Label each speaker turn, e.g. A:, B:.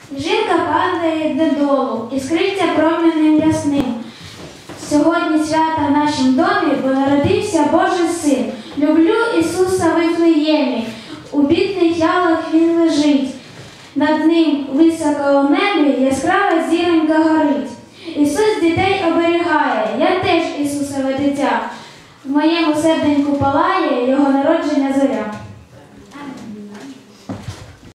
A: Жінка падає додолу, іскриться промінням ясним. Сьогодні свята в нашому домі, бо народився Божий син. Люблю Ісуса в Вифлеємі, у бідних ялах Він лежить. Над ним високо у небі яскрава зіронька горить. Ісус дітей оберігає, я теж Ісусове дитя. В моєму серденьку палає Його народження зоря.